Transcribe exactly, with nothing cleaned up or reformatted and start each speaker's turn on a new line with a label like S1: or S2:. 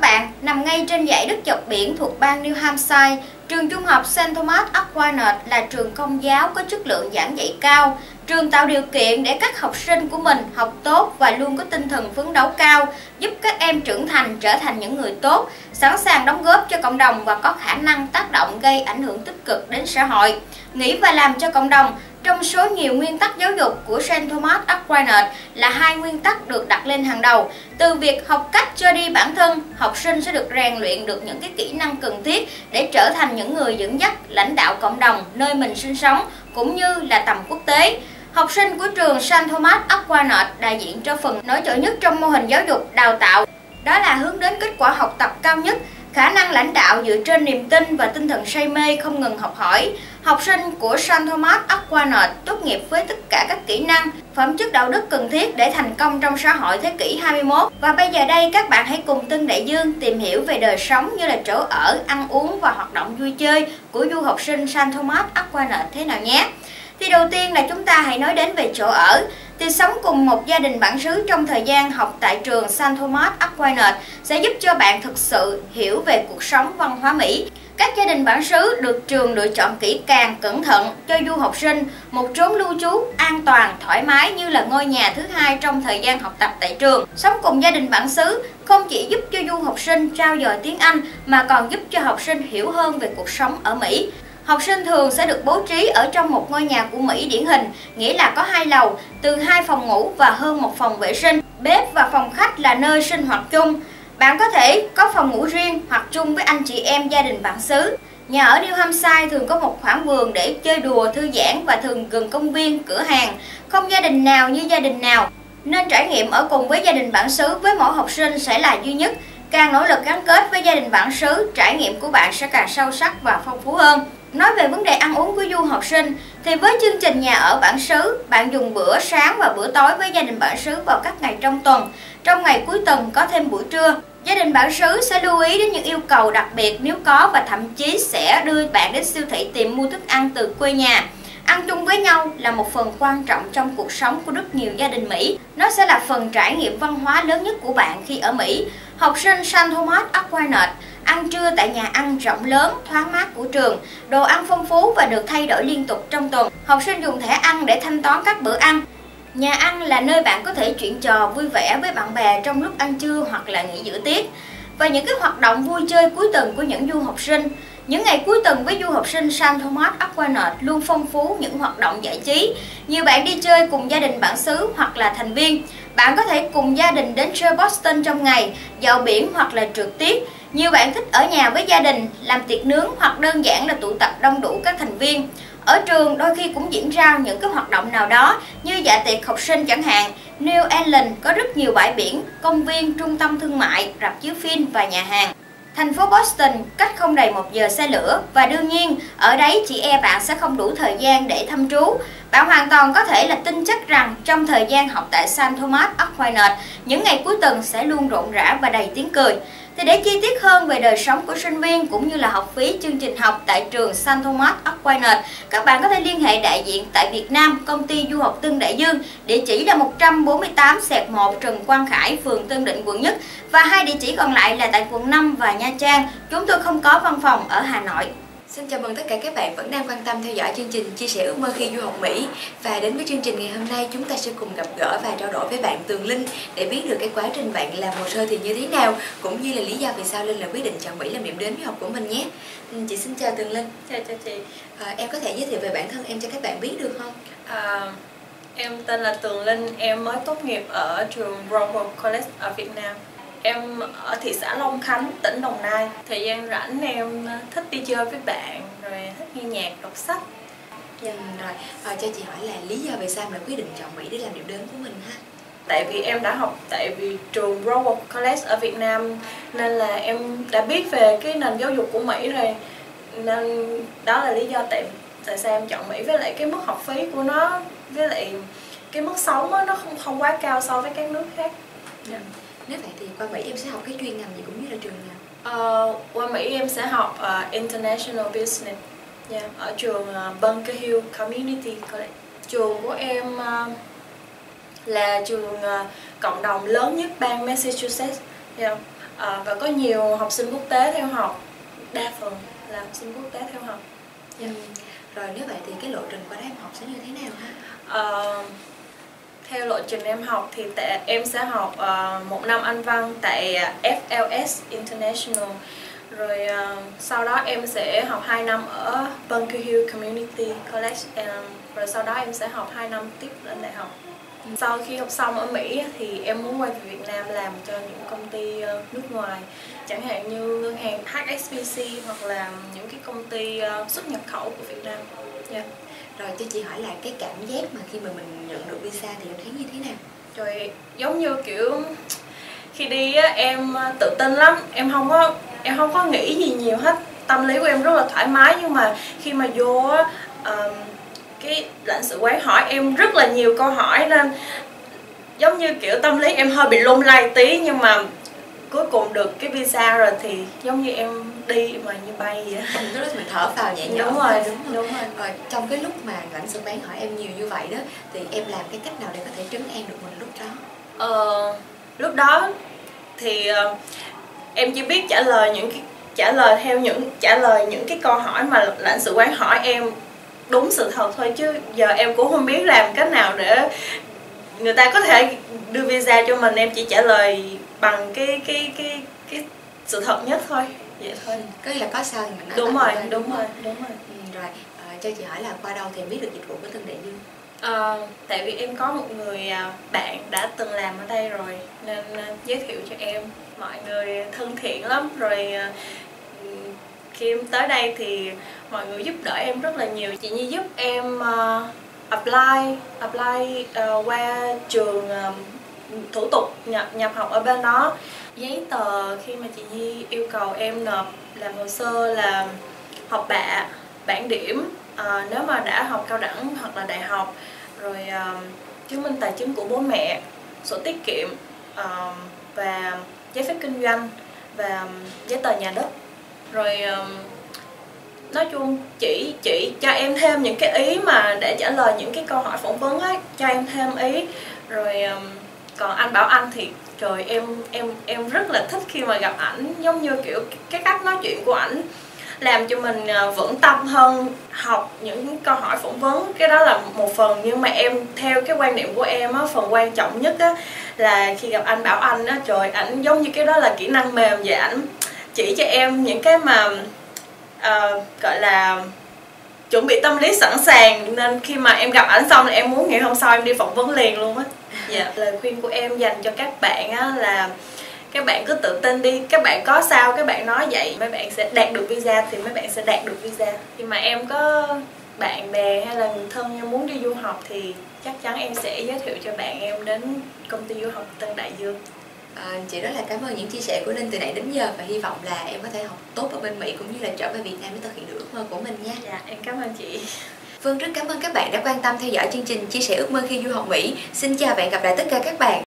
S1: các bạn, nằm ngay trên dãy đất dọc biển thuộc bang New Hampshire, trường trung học Saint Thomas Aquinas là trường công giáo có chất lượng giảng dạy cao. Trường tạo điều kiện để các học sinh của mình học tốt và luôn có tinh thần phấn đấu cao, giúp các em trưởng thành trở thành những người tốt, sẵn sàng đóng góp cho cộng đồng và có khả năng tác động gây ảnh hưởng tích cực đến xã hội. Nghĩ và làm cho cộng đồng. Trong số nhiều nguyên tắc giáo dục của Saint Thomas Aquinas là hai nguyên tắc được đặt lên hàng đầu. Từ việc học cách cho đi bản thân, học sinh sẽ được rèn luyện được những cái kỹ năng cần thiết để trở thành những người dẫn dắt, lãnh đạo cộng đồng nơi mình sinh sống cũng như là tầm quốc tế. Học sinh của trường Saint Thomas Aquinas đại diện cho phần nổi trội nhất trong mô hình giáo dục đào tạo. Đó là hướng đến kết quả học tập cao nhất, khả năng lãnh đạo dựa trên niềm tin và tinh thần say mê không ngừng học hỏi. Học sinh của Saint Thomas Aquinas tốt nghiệp với tất cả các kỹ năng, phẩm chất đạo đức cần thiết để thành công trong xã hội thế kỷ hai mươi mốt. Và bây giờ đây các bạn hãy cùng Tân Đại Dương tìm hiểu về đời sống như là chỗ ở, ăn uống và hoạt động vui chơi của du học sinh Saint Thomas Aquinas thế nào nhé. Thì đầu tiên là chúng ta hãy nói đến về chỗ ở. Thì sống cùng một gia đình bản xứ trong thời gian học tại trường Saint Thomas Aquinas sẽ giúp cho bạn thực sự hiểu về cuộc sống văn hóa Mỹ. Các gia đình bản xứ được trường lựa chọn kỹ càng, cẩn thận cho du học sinh một chốn lưu trú an toàn, thoải mái như là ngôi nhà thứ hai trong thời gian học tập tại trường. Sống cùng gia đình bản xứ không chỉ giúp cho du học sinh trau dồi tiếng Anh mà còn giúp cho học sinh hiểu hơn về cuộc sống ở Mỹ. Học sinh thường sẽ được bố trí ở trong một ngôi nhà của Mỹ điển hình, nghĩa là có hai lầu, từ hai phòng ngủ và hơn một phòng vệ sinh. Bếp và phòng khách là nơi sinh hoạt chung. Bạn có thể có phòng ngủ riêng hoặc chung với anh chị em gia đình bản xứ. Nhà ở New Hampshire thường có một khoảng vườn để chơi đùa, thư giãn và thường gần công viên, cửa hàng. Không gia đình nào như gia đình nào, nên trải nghiệm ở cùng với gia đình bản xứ với mỗi học sinh sẽ là duy nhất. Càng nỗ lực gắn kết với gia đình bản xứ, trải nghiệm của bạn sẽ càng sâu sắc và phong phú hơn. Nói về vấn đề ăn uống của du học sinh, thì với chương trình nhà ở bản xứ, bạn dùng bữa sáng và bữa tối với gia đình bản xứ vào các ngày trong tuần. Trong ngày cuối tuần có thêm buổi trưa. Gia đình bản xứ sẽ lưu ý đến những yêu cầu đặc biệt nếu có và thậm chí sẽ đưa bạn đến siêu thị tìm mua thức ăn từ quê nhà. Ăn chung với nhau là một phần quan trọng trong cuộc sống của rất nhiều gia đình Mỹ. Nó sẽ là phần trải nghiệm văn hóa lớn nhất của bạn khi ở Mỹ. Học sinh Saint Thomas Aquinas ăn trưa tại nhà ăn rộng lớn, thoáng mát của trường. Đồ ăn phong phú và được thay đổi liên tục trong tuần. Học sinh dùng thẻ ăn để thanh toán các bữa ăn. Nhà ăn là nơi bạn có thể chuyện trò vui vẻ với bạn bè trong lúc ăn trưa hoặc là nghỉ giữa tiết. Và những cái hoạt động vui chơi cuối tuần của những du học sinh. Những ngày cuối tuần với du học sinh Saint Thomas Aquinas luôn phong phú những hoạt động giải trí. Nhiều bạn đi chơi cùng gia đình bản xứ hoặc là thành viên. Bạn có thể cùng gia đình đến chơi Boston trong ngày, dạo biển hoặc là trượt tuyết. Nhiều bạn thích ở nhà với gia đình, làm tiệc nướng hoặc đơn giản là tụ tập đông đủ các thành viên. Ở trường đôi khi cũng diễn ra những cái hoạt động nào đó như dạ tiệc học sinh chẳng hạn. New England có rất nhiều bãi biển, công viên, trung tâm thương mại, rạp chiếu phim và nhà hàng. Thành phố Boston cách không đầy một giờ xe lửa và đương nhiên ở đấy chị e bạn sẽ không đủ thời gian để thăm trú. Bạn hoàn toàn có thể là tin chắc rằng trong thời gian học tại Saint Thomas Aquinas, những ngày cuối tuần sẽ luôn rộn rã và đầy tiếng cười. Thì để chi tiết hơn về đời sống của sinh viên cũng như là học phí chương trình học tại trường Saint Thomas Aquinas, các bạn có thể liên hệ đại diện tại Việt Nam, công ty du học Tân Đại Dương, địa chỉ là một trăm bốn mươi tám xẹt một Trần Quang Khải, phường Tân Định, quận Nhất, và hai địa chỉ còn lại là tại quận năm và Nha Trang. Chúng tôi không có văn phòng ở Hà Nội.
S2: Xin chào mừng tất cả các bạn vẫn đang quan tâm theo dõi chương trình Chia sẻ ước mơ khi du học Mỹ. Và đến với chương trình ngày hôm nay, chúng ta sẽ cùng gặp gỡ và trao đổi với bạn Tường Linh để biết được cái quá trình bạn làm hồ sơ thì như thế nào, cũng như là lý do vì sao Linh là quyết định chọn Mỹ làm điểm đến du học của mình nhé. Chị xin chào Tường Linh.
S3: Chào chào chị.
S2: À, em có thể giới thiệu về bản thân em cho các bạn biết được không?
S3: À, em tên là Tường Linh, em mới tốt nghiệp ở trường Broward College ở Việt Nam. Em ở thị xã Long Khánh, tỉnh Đồng Nai. Thời gian rảnh em thích đi chơi với bạn, rồi thích nghe nhạc, đọc sách.
S2: Yeah. Ừ, rồi, à, cho chị hỏi là lý do vì sao em lại quyết định chọn Mỹ để làm điểm đến của mình ha?
S3: Tại vì em đã học tại vì trường Broward College ở Việt Nam, nên là em đã biết về cái nền giáo dục của Mỹ rồi. Nên đó là lý do tại tại sao em chọn Mỹ, với lại cái mức học phí của nó, với lại cái mức sống đó, nó không không quá cao so với các nước khác.
S2: Yeah. Nếu vậy thì qua Mỹ em sẽ học cái chuyên ngành gì cũng như là trường nào?
S3: Ờ, qua Mỹ em sẽ học uh, International Business, yeah, ở trường uh, Bunker Hill Community College. Trường của em uh, là trường uh, cộng đồng lớn nhất bang Massachusetts. Yeah. À, và có nhiều học sinh quốc tế theo học, đa phần là học sinh quốc tế theo học.
S2: Yeah. Rồi nếu vậy thì cái lộ trình qua đó em học sẽ như thế nào ha?
S3: Uh, theo lộ trình em học thì tại em sẽ học uh, một năm Anh văn tại F L S International, rồi uh, sau đó em sẽ học hai năm ở Bunker Hill Community College, um, rồi sau đó em sẽ học hai năm tiếp lên đại học. Ừ. Sau khi học xong ở Mỹ thì em muốn quay về Việt Nam làm cho những công ty uh, nước ngoài, chẳng hạn như ngân hàng H S B C hoặc là những cái công ty uh, xuất nhập khẩu của Việt Nam. Yeah.
S2: Rồi cho chị hỏi là cái cảm giác mà khi mà mình nhận được visa thì em thấy như thế nào?
S3: Rồi giống như kiểu khi đi á, em tự tin lắm, em không có em không có nghĩ gì nhiều hết, tâm lý của em rất là thoải mái. Nhưng mà khi mà vô á, um, cái lãnh sự quán hỏi em rất là nhiều câu hỏi nên giống như kiểu tâm lý em hơi bị lung lay tí, nhưng mà cuối cùng được cái visa rồi thì giống như em đi mà như bay vậy.
S2: Lúc đó mình thở phào nhẹ nhõm.
S3: Đúng rồi, đúng, đúng rồi.
S2: Rồi trong cái lúc mà lãnh sự quán hỏi em nhiều như vậy đó thì em làm cái cách nào để có thể trấn an được mình lúc đó?
S3: Ờ, lúc đó thì uh, em chỉ biết trả lời những cái trả lời theo những trả lời những cái câu hỏi mà lãnh sự quán hỏi em đúng sự thật thôi, chứ giờ em cũng không biết làm cách nào để người ta có thể đưa visa cho mình. Em chỉ trả lời bằng cái cái cái cái sự thật nhất thôi, vậy thôi.
S2: Có nghĩa là có sao thì mình nói.
S3: Đúng rồi,
S2: thôi,
S3: đúng,
S2: đúng
S3: rồi, đúng rồi.
S2: Ừ, rồi à, cho chị hỏi là qua đâu thì em biết được dịch vụ của Tân Đại Dương?
S3: À, tại vì em có một người bạn đã từng làm ở đây rồi nên giới thiệu cho em. Mọi người thân thiện lắm, rồi khi em tới đây thì mọi người giúp đỡ em rất là nhiều. Chị Nhi giúp em uh, apply apply uh, qua trường uh, thủ tục nhập nhập học ở bên đó. Giấy tờ khi mà chị Nhi yêu cầu em nộp làm hồ sơ là học bạ, bảng điểm uh, nếu mà đã học cao đẳng hoặc là đại học, rồi uh, chứng minh tài chính của bố mẹ, sổ tiết kiệm uh, và giấy phép kinh doanh và giấy tờ nhà đất. Rồi uh, nói chung chỉ chỉ cho em thêm những cái ý mà để trả lời những cái câu hỏi phỏng vấn ấy, cho em thêm ý. Rồi um, còn anh Bảo Anh thì trời, em em em rất là thích khi mà gặp ảnh, giống như kiểu cái cách nói chuyện của ảnh làm cho mình vững tâm hơn học những câu hỏi phỏng vấn. Cái đó là một phần, nhưng mà em theo cái quan điểm của em á, phần quan trọng nhất á là khi gặp anh Bảo Anh á, trời, ảnh giống như cái đó là kỹ năng mềm vậy. Ảnh chỉ cho em những cái mà uh, gọi là chuẩn bị tâm lý sẵn sàng, nên khi mà em gặp ảnh xong là em muốn ngày hôm sau em đi phỏng vấn liền luôn á. Dạ, lời khuyên của em dành cho các bạn á là các bạn cứ tự tin đi, các bạn có sao các bạn nói vậy, mấy bạn sẽ đạt được visa thì mấy bạn sẽ đạt được visa. Khi mà em có bạn bè hay là người thân em muốn đi du học thì chắc chắn em sẽ giới thiệu cho bạn em đến công ty du học Tân Đại Dương.
S2: À, chị rất là cảm ơn những chia sẻ của Linh từ nãy đến giờ, và hy vọng là em có thể học tốt ở bên Mỹ cũng như là trở về Việt Nam để thực hiện được ước mơ của mình nha.
S3: Dạ, em cảm ơn chị.
S2: Vâng, rất cảm ơn các bạn đã quan tâm theo dõi chương trình chia sẻ ước mơ khi du học Mỹ. Xin chào và hẹn gặp lại tất cả các bạn.